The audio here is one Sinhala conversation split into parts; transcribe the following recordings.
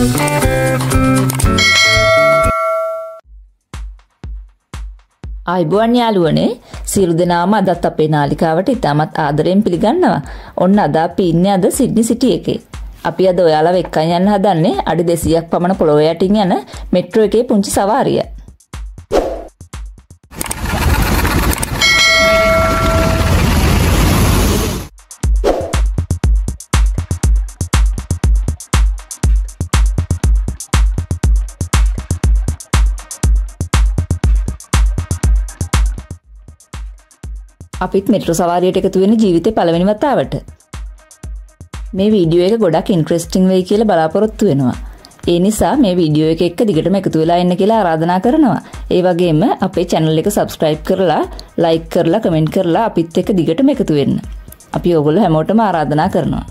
ආයුබෝවන් යාළුවනේ සියලු දෙනාම අදත් අපේ නාලිකාවට ඉතාමත් ආදරයෙන් පිළිගන්නවා. ඔන්න අද අපි ඉන්නේ අද සිඩ්නි සිටි එකේ. අපි අද ඔයාලව එක්කන් යන්න හදන්නේ අඩි 200ක් පමණ පොළොව යටින් යන මෙට්‍රෝ එකේ පුංචි සවාරිය. අපිත් මෙට්‍රෝ සවාරියට එකතු වෙන ජීවිතේ පළවෙනි වතාවට. මේ වීඩියෝ එක ගොඩක් ඉන්ට්‍රෙස්ටිං වෙයි කියලා බලාපොරොත්තු වෙනවා. ඒ නිසා මේ වීඩියෝ එක එක්ක දිගටම එකතු වෙලා ඉන්න කියලා ආරාධනා කරනවා. ඒ වගේම අපේ channel එක subscribe කරලා, like කරලා, comment කරලා අපිත් එක්ක දිගටම එකතු වෙන්න. අපි ඔයගොල්ලෝ හැමෝටම ආරාධනා කරනවා.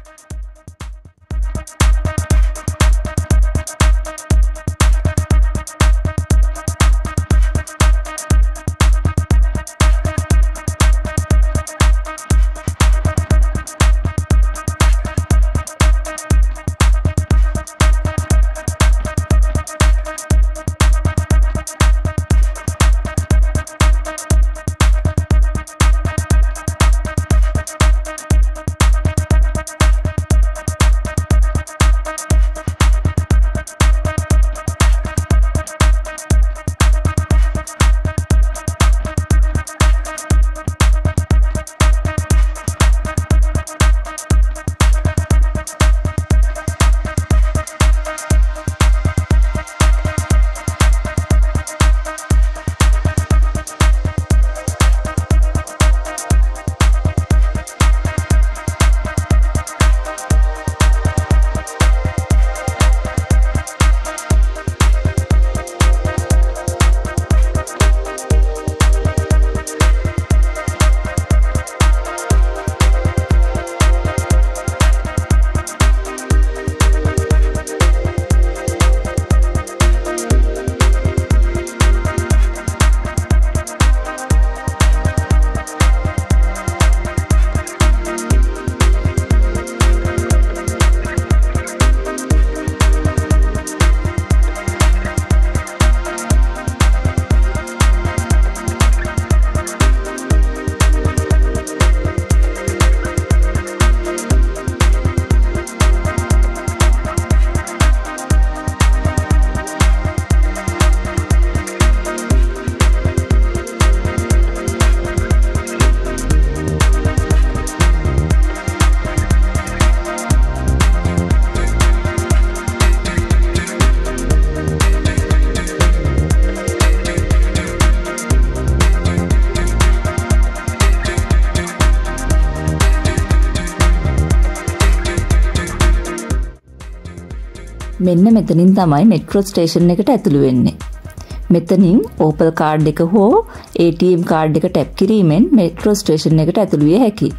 මෙන්න මෙතනින් තමයි මෙට්‍රෝ ස්ටේෂන් එකට ඇතුළු වෙන්නේ. මෙතනින් ඕපල් කාඩ් එක හෝ ATM කාඩ් එක ටැප් කිරීමෙන් මෙට්‍රෝ ස්ටේෂන් එකට ඇතුළු විය හැකියි.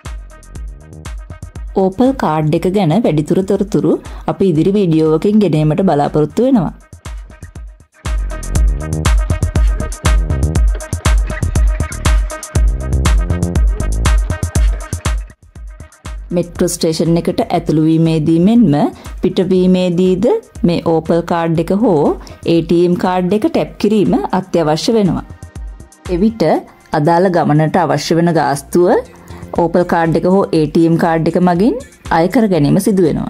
ඕපල් කාඩ් එක ගැන වැඩිදුර තොරතුරු අපි ඉදිරි වීඩියෝවකින් ගෙනීමට බලාපොරොත්තු වෙනවා. මෙට්‍රෝ ස්ටේෂන් එකට ඇතුළු වීමේදී මෙන්ම පිටවීමේදීද මේ ඕපල් කාඩ් එක හෝ ATM කාඩ් එක ටැප් කිරීම අත්‍යවශ්‍ය වෙනවා. එවිට අදාළ ගමනට අවශ්‍ය වෙන ගාස්තුව ඕපල් කාඩ් එක හෝ ATM කාඩ් එක මගින් අය කර ගැනීම සිදු වෙනවා.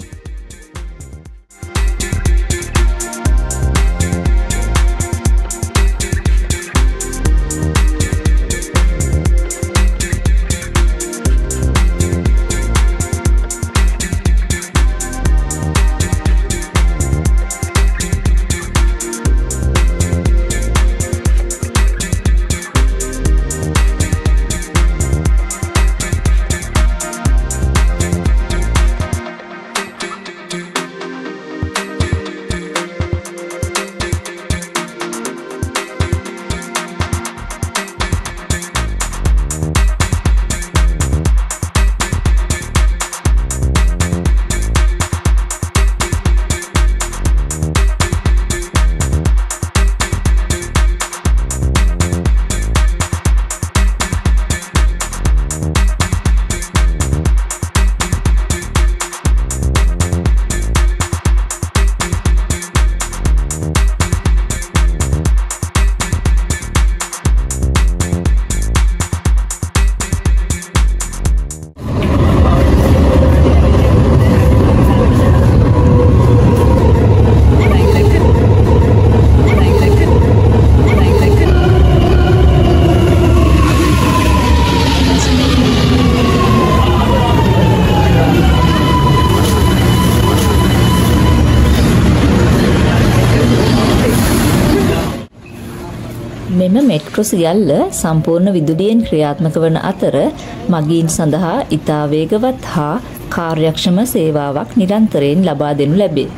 මෙම මෙට්‍රෝ සියල්ල සම්පූර්ණ විදුලියෙන් ක්‍රියාත්මක වන අතර මගීන් සඳහා ඉතා වේගවත් හා කාර්යක්ෂම සේවාවක් නිරන්තරයෙන් ලබා දෙනු ලැබේ.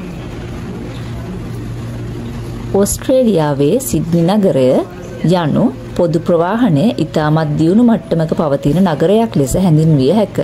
ඕස්ට්‍රේලියාවේ සිඩ්නි නගරය යනු පොදු ප්‍රවාහනය ඉතාමත් දියුණු මට්ටමක පවතින නගරයක් ලෙස හැඳින්විය හැක.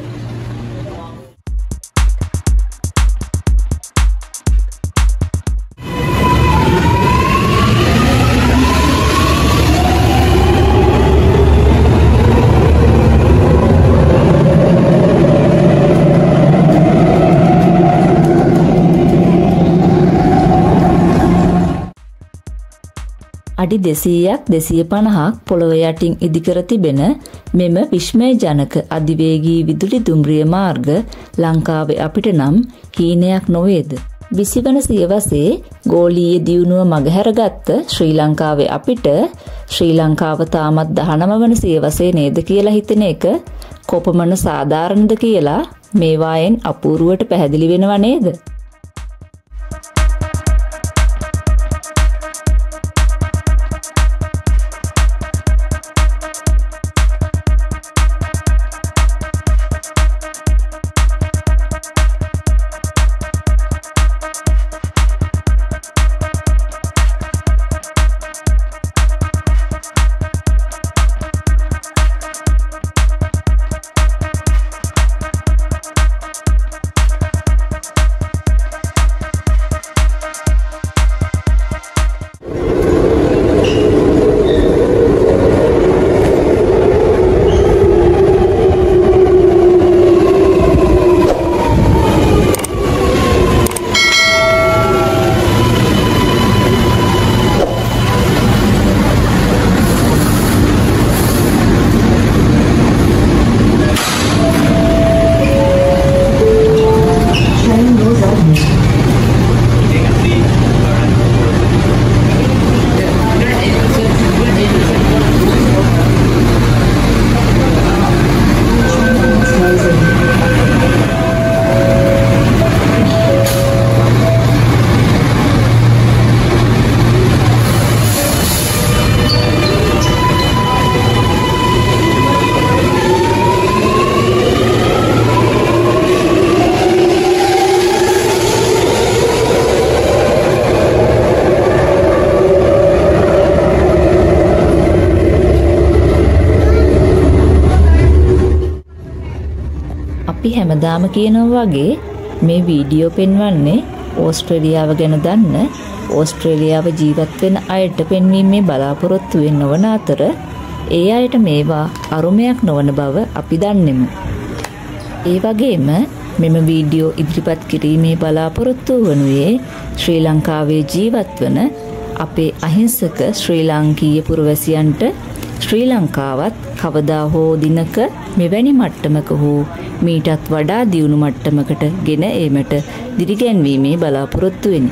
අඩි 200ක් 250ක් පොළොව යටින් ඉදිකර තිබෙන මෙම විස්මයජනක අධිවේගී විදුලි දුම්රිය මාර්ග ලංකාවේ අපිට නම් හීනයක් නොවේද? 20 වන සියවසේ ගෝලීය දියුණුව මගහැරගත්ත ශ්‍රී ලංකාවේ අපිට ශ්‍රී ලංකාව තාමත් 19 වන සියවසේ නේද කියලා හිතන එක කොපමණ සාධාරණද කියලා මේවායෙන් අපූර්වට පැහැදිලි වෙනව නේද? අපි හැමදාම කියනවා වගේ මේ වීඩියෝ පෙන්වන්නේ ඕස්ට්‍රේලියාව ගැන දන්න ඕස්ට්‍රේලියාව ජීවත් වෙන අයට පෙන්වීමේ බලාපොරොත්තු වෙන්න නොවන අතර ඒ අයට මේවා අරුමයක් නොවන බව අපි දන්නෙමු. ඒ වගේම මෙම වීඩියෝ ඉදිරිපත් කිරීමේ බලාපොරොත්තු වනුයේ ශ්‍රී ලංකාවේ ජීවත් වන අපේ අහිංසක ශ්‍රී ලාංකීය පුරවැසියන්ට ශ්‍රී ලංකාවත් කවදා හෝ දිනක මෙවැනි මට්ටමක හෝ මීටත් වඩා දියුණු මට්ටමකට ගෙන ඒමට දිරිගැන්වීමේ බලාපොරොත්තු වෙමි.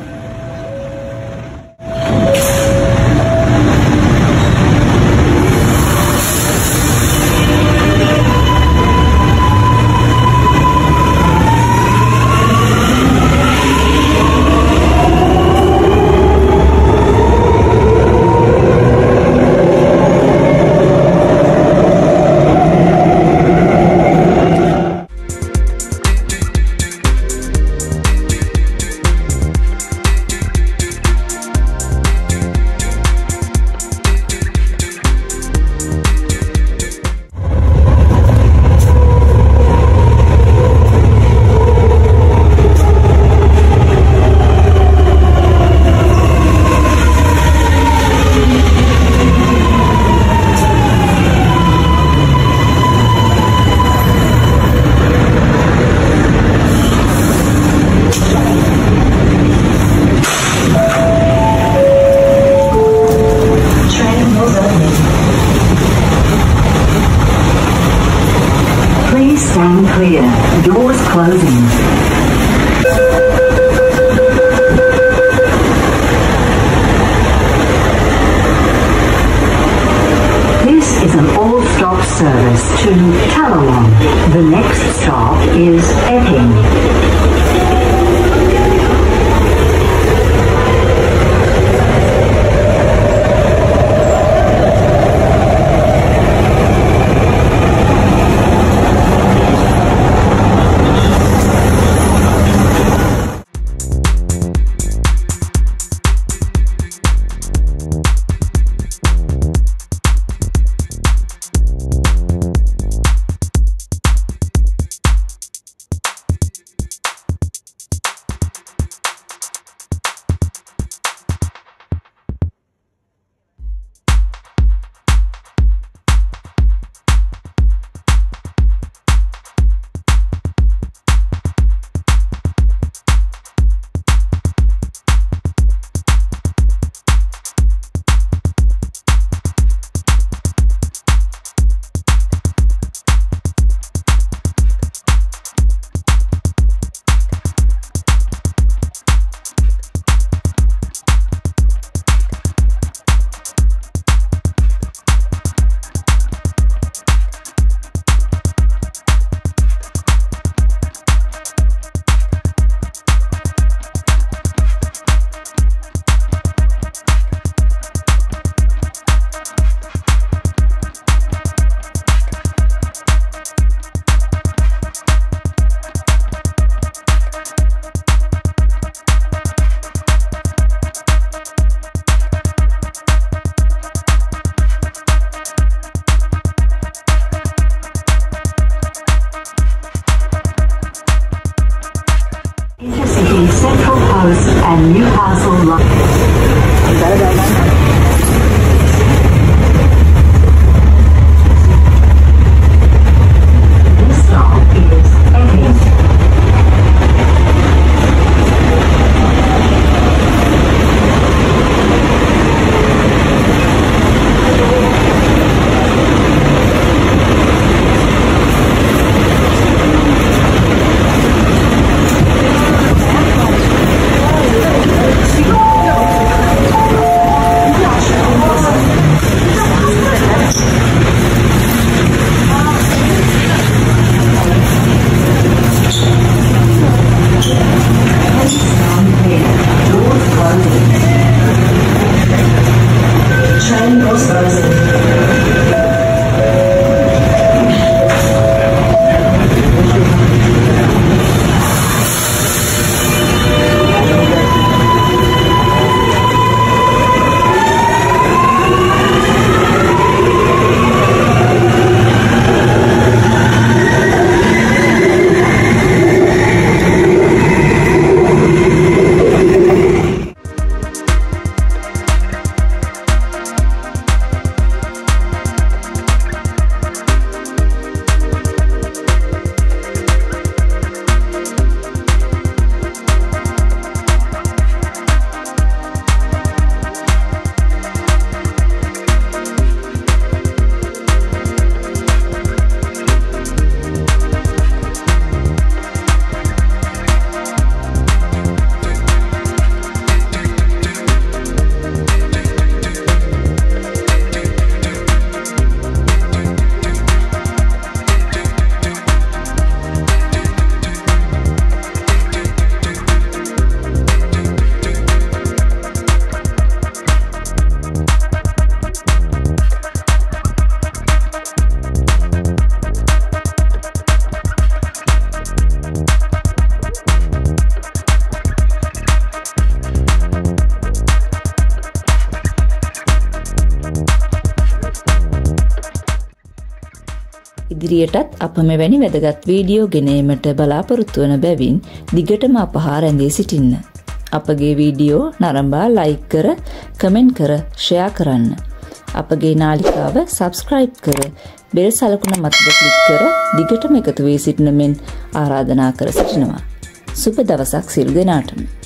Intercity Central Coast and Newcastle line. This stop is Epping. ඉදිරියටත් අප මෙවැනි වැදගත් වීඩියෝ ගෙනීමට බලාපොරොත්තු වන බැවින් දිගටම අප හා රැඳී සිටින්න. අපගේ වීඩියෝ නරඹා ලයික් කර, කමෙන්ට් කර, ෂෙයා කරන්න. අපගේ නාලිකාව සබ්ස්ක්‍රයිබ් කර, බෙල් සලකුණ මතද ක්ලික් කර දිගටම එකතු වී සිටින මෙන් ආරාධනා කර සිටිනවා. සුබ දවසක් සියලු දෙනාටම.